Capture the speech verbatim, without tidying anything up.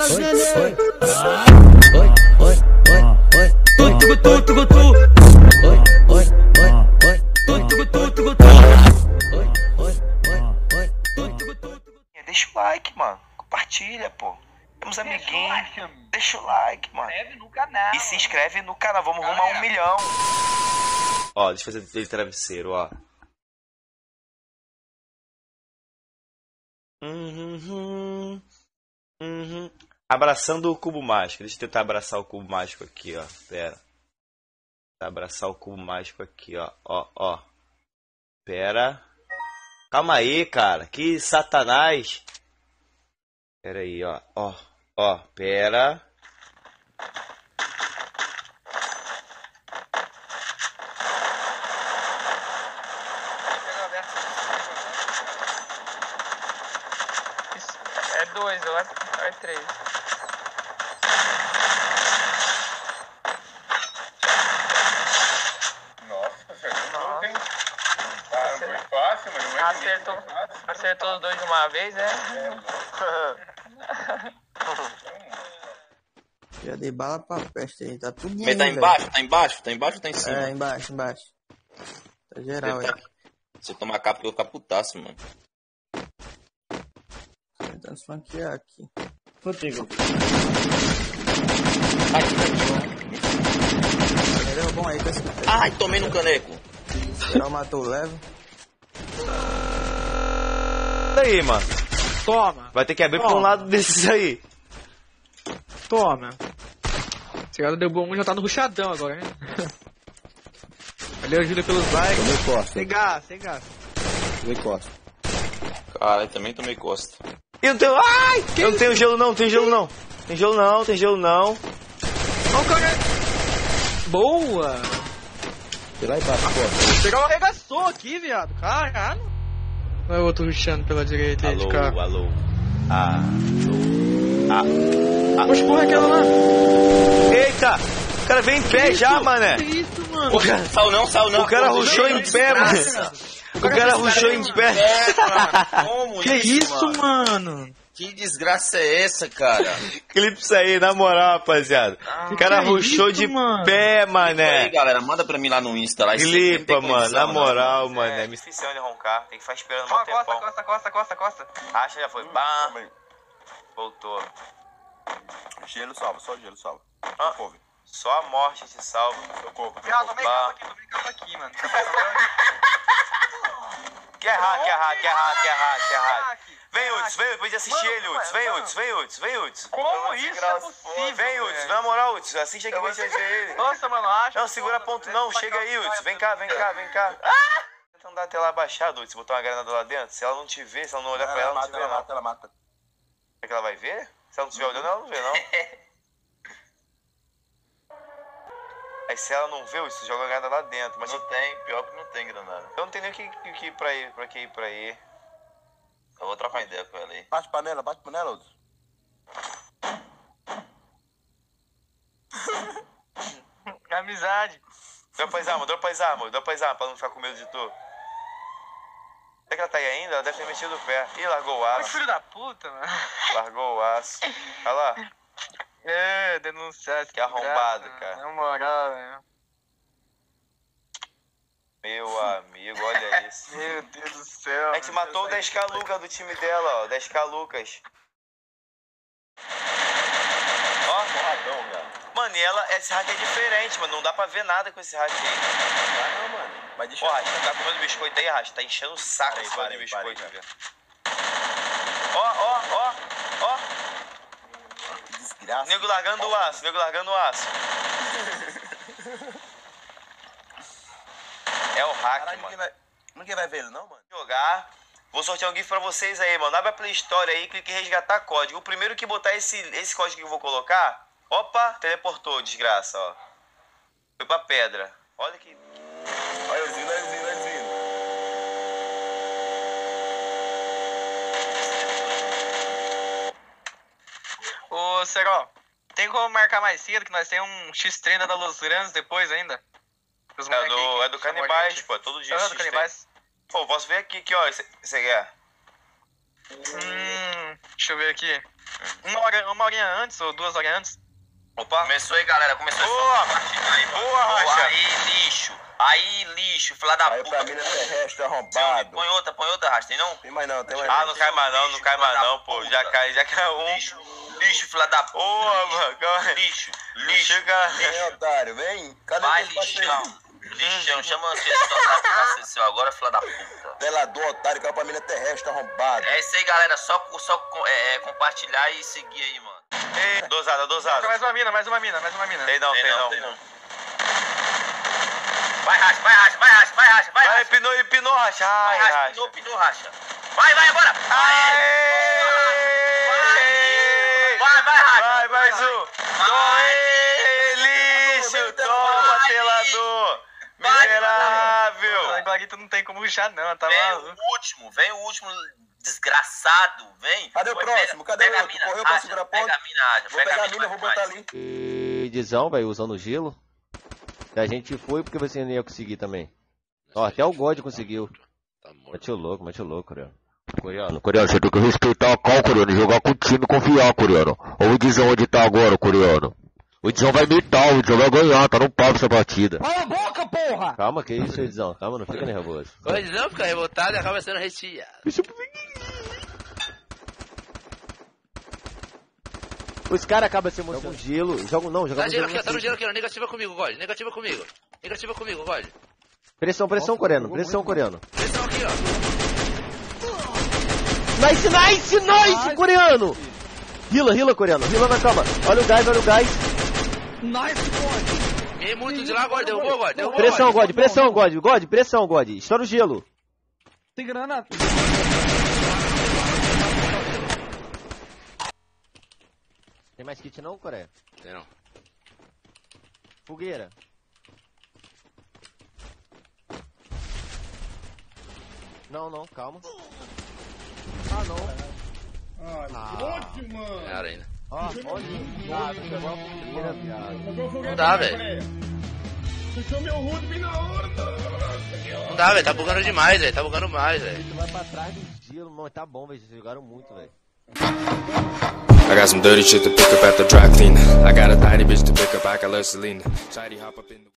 Oi, oi, oi, oi, tu, tu, tu, tu, tu. Oi, oi, oi, oi, tu, tu, tu, tu, tu. Oi, oi, oi, oi, tu, tu, tu, tu. Deixa o like, mano. Compartilha, pô. Temos amiguinhos. Deixa o like, mano. Se inscreve no canal. E se inscreve no canal. Vamos arrumar um milhão. Ó, deixa eu fazer dele travesseiro, ó. Uhum, uhum. Abraçando o cubo mágico. Deixa eu tentar abraçar o cubo mágico aqui, ó. Pera. Tentar abraçar o cubo mágico aqui, ó. Ó, ó. Pera. Calma aí, cara. Que satanás. Pera aí, ó. Ó, ó. Pera. É dois, ou é, ou é três. Nossa, acertou, hein? Ah, foi fácil, mas não é Acertou, acertou os dois de uma vez, é? Já dei bala pra peste aí, tá tudo Mas tá embaixo, tá embaixo, tá embaixo ou tá em cima? É, embaixo, embaixo. Tá geral aí. Se eu tomar capa, eu vou ficar putaço, mano. Tentando flanquear aqui. Contigo. Ai, que caninho. Melhor bom aí com esse. Ai, tomei no caneco. Geral matou o level. Aí, mano. Toma, Vai ter que abrir pra um lado desses aí. toma. Esse cara deu bom um, já tá no ruchadão agora, né? Valeu, ajuda pelos likes. Tomei costa. Sem gás, sem gás. Tomei costa. Caralho, também tomei costa. E não tem. Ai! Eu não tenho gelo não, tem gelo não. Tem gelo não, tem gelo não. Ó o cara. Boa! Sei lá embaixo, costa. Pegar o arregaçou aqui, viado. Caralho. Olha o outro rushando pela direita aí de Alô, carro. alô. Ah. Ah. Poxa, porra, aquela lá. Eita! O cara veio em pé já, mané. Que isso, mano? O cara, Saiu não, saiu não. o cara Pô, rushou não, em pé, mano. O cara rushou em pé. É, mano. Como Que isso, mano? mano? Que desgraça é essa, cara? Clipe isso aí, na moral, rapaziada. O cara que rushou isso, de mano? pé, Aí, mané. galera, manda pra mim lá no Insta. Lá, Clipa, mano, na moral, mano. mano. É difícil ele roncar, tem que ficar esperando um tempão. Costa, costa, costa, costa. Acha, já foi. Bam. Voltou. Gelo salva, só gelo salva. Ah. Socorro. Só a morte te salva. Socorro. Viado, tomei Bah. capa aqui, tomei capa aqui, mano. Quer hack, quer hack, quer hack, quer hack, quer hack. Vem, Hack. Uts, vem, pode assistir Mano, ele, Uts. Vem, Uts, vem, Uts, vem, Uts. Como isso é possível? Vem, Uts, velho? na moral, Uts, assiste aqui, vem ver ele. Nossa, mano, acho. Não, segura ponto não, chega aí, Uts, vem cá, vem cá, vem cá. Tenta não dar a tela abaixada, Uts, botar uma granada lá dentro. Se ela não te ver, se ela não olhar pra ela, não te mata, vê ela não. mata, ela mata. Será que ela vai ver? Se ela não estiver olhando, ela não vê não. Aí se ela não vê, Uts, joga a granada lá dentro. Mas Não tem, pior que não tem granada. eu não tenho nem o que, que, que ir pra ir, pra que ir pra ir. Eu vou trocar ideia com ela aí. Bate panela, bate panela, Uds. Amizade. Dropa as armas, dropa as armas, dropa as armas pra não ficar com medo de tu. Será que ela tá aí ainda? Ela deve ter metido o pé. Ih, largou o Que aço. filho da puta, mano. Largou o aço. Olha lá. É, denunciar esse Que arrombado, graça, cara. Na moral, velho. Meu amigo, olha isso. Meu Deus do céu. A gente matou o dez K Lucas do time dela, ó. dez K Lucas. Ó. Porradão, velho. Mano, e ela, esse hack é diferente, mano. Não dá pra ver nada com esse hack aí. Ah, não, mano. Mas deixa Ó, Rasta, tá comendo biscoito aí, Rasta. Tá enchendo o saco Parei, esse parei, de biscoito, parei, velho. Ó, ó, ó, ó. Que desgraça. Nego largando o aço, nego largando o aço. É o hack, Caralho, mano. ninguém vai... ninguém vai ver ele, não, mano? Jogar. Vou sortear um GIF pra vocês aí, mano. Abre a Play Store aí, clique em resgatar código. O primeiro que botar esse, esse código que eu vou colocar... Opa, teleportou, desgraça, ó. Foi pra pedra. Olha que... Olha eles vindo, olha eles vindo, olha eles vindo. Ô, Seró, tem como marcar mais cedo que nós temos um X-treino da Los Grandes depois ainda? Os É moleque aí do, que é do chamou a Canibais, gente. pô. Todo dia Ah, esse do X tem. Canibais. Pô, posso ver aqui, que ó. Você quer? Hum, deixa eu ver aqui. Uma, hora, uma horinha antes ou duas horas antes. Opa. Começou aí, galera. Começou Boa. aí, mano. Boa, Racha. Aí, lixo. Aí, lixo. Filha da Aí puta. pra mim não é terrestre, arrombado. Põe outra, põe outra, Racha. Tem não? Tem mais não, tem mais Ah, não. não cai mais não, não cai mais não, pô. Já cai, já cai um. Lixo. Lixo, filha da puta. Boa, mano. Calma aí. Lixo. Lixo. Chega. Vem, otário, vem. Cadê Vai, teu parceiro? lixão. Lixão. Chama esse otário seu agora, filha da puta. Pelador, otário, caiu pra mim não é terrestre, arrombado. É isso aí, galera. Só, só é, é, compartilhar e seguir aí, mano. Ei, dosada, dosada. Mais uma mina, mais uma mina, mais uma mina. Tem não, tem não. Tem não. Vai, Racha, vai, Racha, vai, Racha, vai, Racha, vai, Vai, Racha. empinou, empinou, Racha. Vai, Ai, Racha, Racha. pinou, pinou, Racha. Vai, vai, agora. Aê! Vai, vai, Racha. Vai, mais um. Doe, lixo. Toma, pelador. Miserável. Agora tu não tem como ruxar não, tá Vem maluco. o último, vem o último desgraçado, vem. Cadê o Vai, próximo? pega- Cadê pega o a outro? mina, Correu pra Racha, segurar a Pega ponta? a mina, Racha, Vou pega pegar a a mina e vou botar ali. E Dizão, velho, usando gelo. A gente foi porque você não ia conseguir também. Ó, até o God conseguiu. Tá morto. Mete o louco, mete o louco, coreano. Coreano, coreano, você tem que respeitar a cal, coreano, e jogar com o time e confiar, coreano. Olha o Dizão onde tá agora, coreano. O Dizão vai imitar, o Dizão vai ganhar, tá no papo essa partida. Cala a boca, porra! Calma, que isso, Dizão, calma, não fica nervoso. O Edizão fica revoltado e acaba sendo recheado. Os caras acabam se emocionando. Jogam gelo, jogam não, jogam Tá gelo aqui, ó, tá no assim. gelo aqui, ó. Negativa comigo, God. Negativa comigo. Negativa comigo, God. Pressão, pressão, coreano, pressão, coreano. Pressão aqui, ó. Nice, nice, nice, coreano! Rila, rila, coreano, rila na cama. Olha o gás, olha o gás. Nice, God! Ganhei muito de lá, God. Derrubou, God. Derrubou, Pressão, God. God, pressão, God, God, pressão, God. Estoura o gelo. Tem grana. Tem mais kit não, Coreia? Tem não. Fogueira. Não, não, calma. Ah, não. Ganharam ainda. Ó, olha. Ah, tu pegou a fogueira, viado. Não dá, velho. Não dá, velho. Tá bugando demais, velho. Tá bugando mais, velho. Tu vai pra trás do gelo, mano. Tá bom, velho. Vocês jogaram muito, velho. I got some dirty shit to pick up at the dry cleaner. I got a tiny bitch to pick up, I got less Selena. Shady hop up in the